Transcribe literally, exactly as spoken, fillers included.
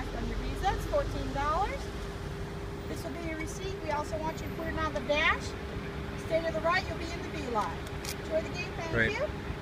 left on your Visa. It's fourteen dollars. This will be your receipt. We also want you to put it on the dash. Stay to the right, you'll be in the B line. Enjoy the game. Thank Right. you.